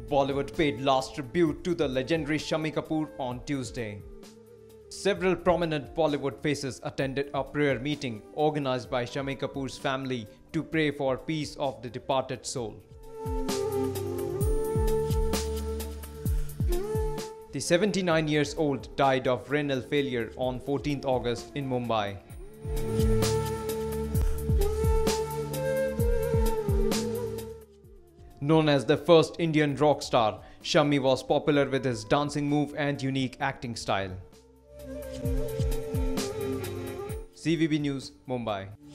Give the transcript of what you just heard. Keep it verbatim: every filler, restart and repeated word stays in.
Bollywood paid last tribute to the legendary Shammi Kapoor on Tuesday. Several prominent Bollywood faces attended a prayer meeting organized by Shammi Kapoor's family to pray for peace of the departed soul. The seventy-nine years old died of renal failure on fourteenth August in Mumbai. Known as the first Indian rock star, Shammi was popular with his dancing move and unique acting style. C V B News, Mumbai.